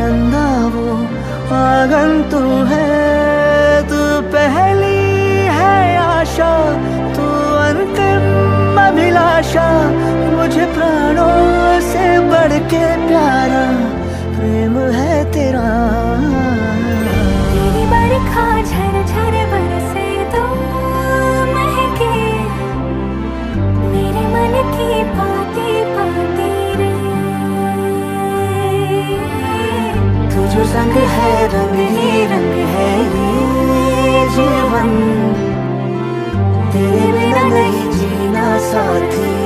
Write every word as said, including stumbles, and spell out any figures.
चंदा वो आंगन तू है, तू पहली है आशा, तू अंतिम अभिलाषा, मुझे प्राणों से बढ़ के प्यारा प्रेम है तेरा। तेरी बरखा झर झर बरसे तो महके मेरे मन की पाती पाती रे। तू जो संग है रंग ही रंग है ये जीवन, तेरे बिना नहीं जीना साथी।